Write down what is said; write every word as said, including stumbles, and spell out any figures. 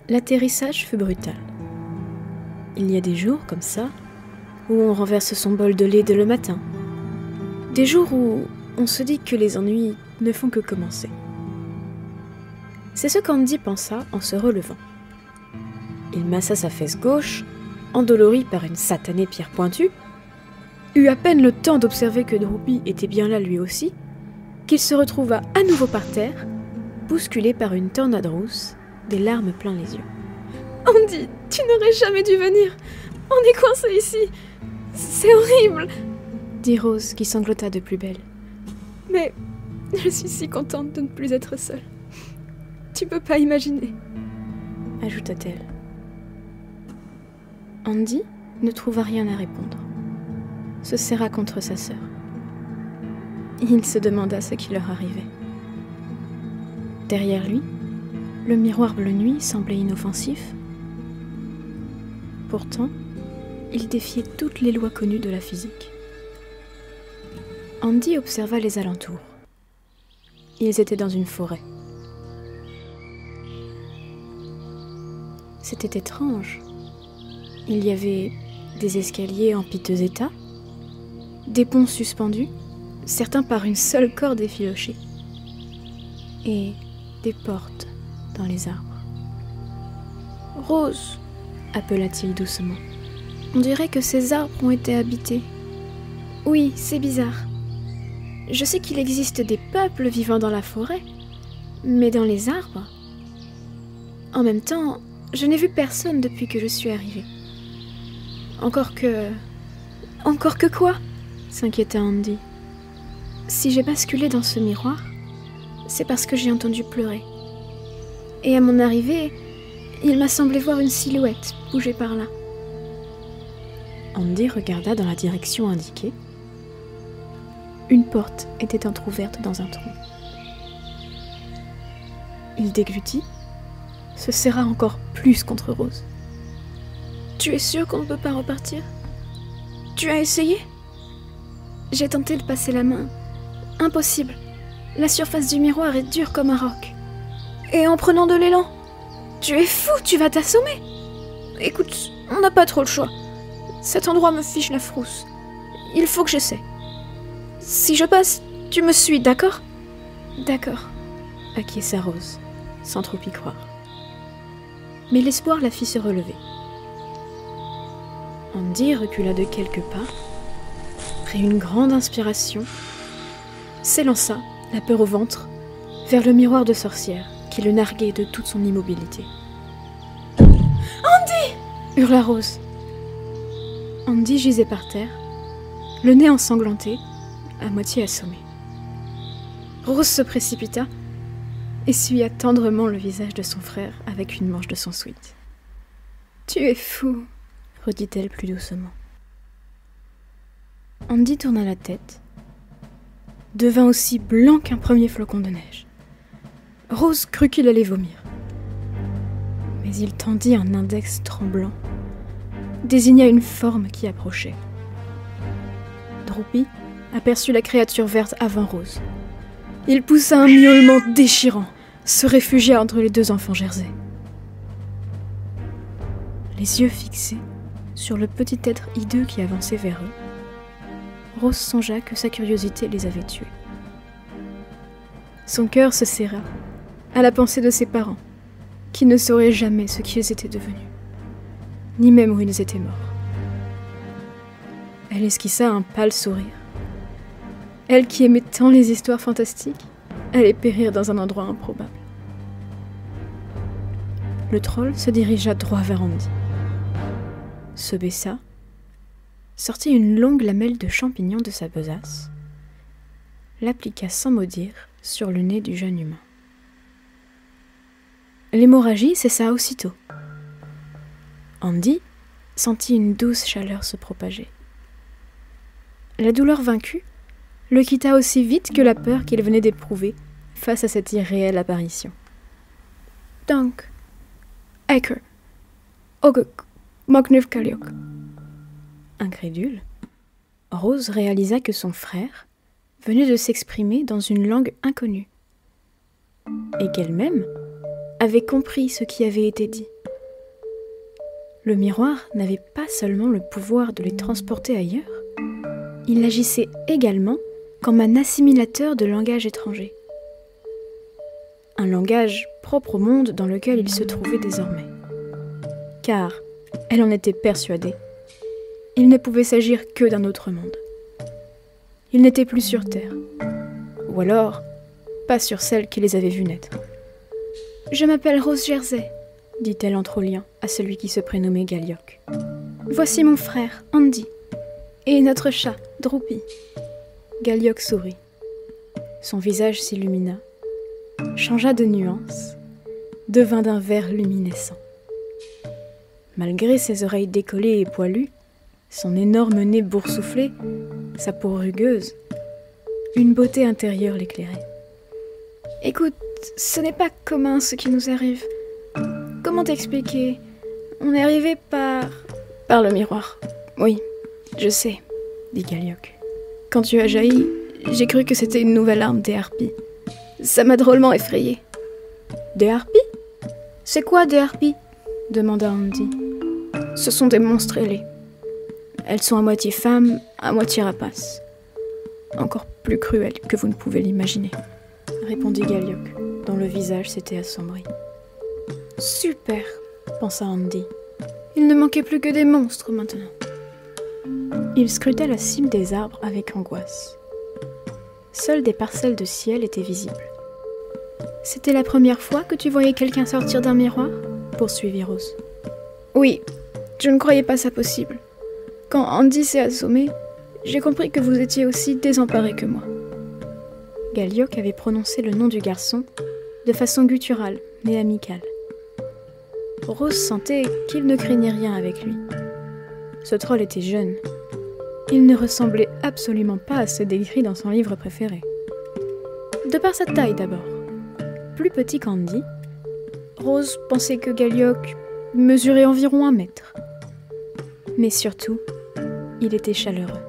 L'atterrissage fut brutal. Il y a des jours comme ça, où on renverse son bol de lait dès le matin. Des jours où on se dit que les ennuis ne font que commencer. C'est ce qu'Andy pensa en se relevant. Il massa sa fesse gauche, endolorie par une satanée pierre pointue, eut à peine le temps d'observer que Droopy était bien là lui aussi, qu'il se retrouva à nouveau par terre, bousculé par une tornade rousse, des larmes plein les yeux. « Andy, tu n'aurais jamais dû venir. On est coincé ici. C'est horrible !» dit Rose, qui sanglota de plus belle. « Mais je suis si contente de ne plus être seule. Tu peux pas imaginer, » ajouta-t-elle. Andy ne trouva rien à répondre, se serra contre sa sœur. Il se demanda ce qui leur arrivait. Derrière lui, le miroir bleu nuit semblait inoffensif. Pourtant, il défiait toutes les lois connues de la physique. Andy observa les alentours. Ils étaient dans une forêt. C'était étrange. Il y avait des escaliers en piteux état, des ponts suspendus, certains par une seule corde effilochée, et des portes dans les arbres. « Rose !» appela-t-il doucement. « On dirait que ces arbres ont été habités. Oui, c'est bizarre. Je sais qu'il existe des peuples vivant dans la forêt, mais dans les arbres... En même temps, je n'ai vu personne depuis que je suis arrivée. Encore que... Encore que quoi ?» s'inquiéta Andy. « Si j'ai basculé dans ce miroir, c'est parce que j'ai entendu pleurer. Et à mon arrivée, il m'a semblé voir une silhouette bouger par là. » Andy regarda dans la direction indiquée. Une porte était entr'ouverte dans un trou. Il déglutit, se serra encore plus contre Rose. « Tu es sûre qu'on ne peut pas repartir ? Tu as essayé ? » J'ai tenté de passer la main. Impossible. La surface du miroir est dure comme un roc. Et en prenant de l'élan. Tu es fou, tu vas t'assommer. Écoute, on n'a pas trop le choix. Cet endroit me fiche la frousse. Il faut que j'essaie. Si je passe, tu me suis, d'accord ? D'accord, acquiesça Rose, sans trop y croire. Mais l'espoir la fit se relever. Andy recula de quelques pas, prit une grande inspiration, s'élança, la peur au ventre, vers le miroir de sorcière qui le narguait de toute son immobilité. « Andy !» hurla Rose. Andy gisait par terre, le nez ensanglanté, à moitié assommé. Rose se précipita, essuya tendrement le visage de son frère avec une manche de son sweat. « Tu es fou !» redit-elle plus doucement. Andy tourna la tête, devint aussi blanc qu'un premier flocon de neige. Rose crut qu'il allait vomir. Mais il tendit un index tremblant, désigna une forme qui approchait. Droopy aperçut la créature verte avant Rose. Il poussa un miaulement déchirant, se réfugia entre les deux enfants jersey. Les yeux fixés sur le petit être hideux qui avançait vers eux, Rose songea que sa curiosité les avait tués. Son cœur se serra à la pensée de ses parents, qui ne sauraient jamais ce qu'ils étaient devenus, ni même où ils étaient morts. Elle esquissa un pâle sourire. Elle qui aimait tant les histoires fantastiques, allait périr dans un endroit improbable. Le troll se dirigea droit vers Andy, se baissa, sortit une longue lamelle de champignon de sa besace, l'appliqua sans mot dire sur le nez du jeune humain. L'hémorragie cessa aussitôt. Andy sentit une douce chaleur se propager. La douleur vaincue, le quitta aussi vite que la peur qu'il venait d'éprouver face à cette irréelle apparition. « Donc, Aker, Oguk, Mognuf Kaliok. » Incrédule, Rose réalisa que son frère venait de s'exprimer dans une langue inconnue, et qu'elle-même avait compris ce qui avait été dit. Le miroir n'avait pas seulement le pouvoir de les transporter ailleurs, il agissait également comme un assimilateur de langage étranger. Un langage propre au monde dans lequel il se trouvait désormais. Car, elle en était persuadée, il ne pouvait s'agir que d'un autre monde. Il n'était plus sur Terre. Ou alors, pas sur celle qui les avait vus naître. « Je m'appelle Rose Jersey, » dit-elle en trolliant à celui qui se prénommait Galioc. « Voici mon frère, Andy, et notre chat, Droopy. » Galioc sourit. Son visage s'illumina, changea de nuance, devint d'un vert luminescent. Malgré ses oreilles décollées et poilues, son énorme nez boursouflé, sa peau rugueuse, une beauté intérieure l'éclairait. « Écoute, ce n'est pas commun ce qui nous arrive. Comment t'expliquer? On est arrivé par... par le miroir. Oui, je sais, dit Galioc. Quand tu as jailli, j'ai cru que c'était une nouvelle arme des harpies. Ça m'a drôlement effrayée. Des harpies? C'est quoi des harpies? Demanda Andy. Ce sont des monstres ailés. Elles sont à moitié femmes, à moitié rapaces. Encore plus cruelles que vous ne pouvez l'imaginer, répondit Galioc, dont le visage s'était assombri. Super, pensa Andy. Il ne manquait plus que des monstres maintenant. Il scrutait la cime des arbres avec angoisse. Seules des parcelles de ciel étaient visibles. C'était la première fois que tu voyais quelqu'un sortir d'un miroir? Poursuivit Rose. Oui, je ne croyais pas ça possible. Quand Andy s'est assommé, j'ai compris que vous étiez aussi désemparé que moi. Galioc avait prononcé le nom du garçon de façon gutturale, mais amicale. Rose sentait qu'il ne craignait rien avec lui. Ce troll était jeune. Il ne ressemblait absolument pas à ceux décrits dans son livre préféré. De par sa taille d'abord. Plus petit qu'Andy, Rose pensait que Galioc mesurait environ un mètre. Mais surtout, il était chaleureux.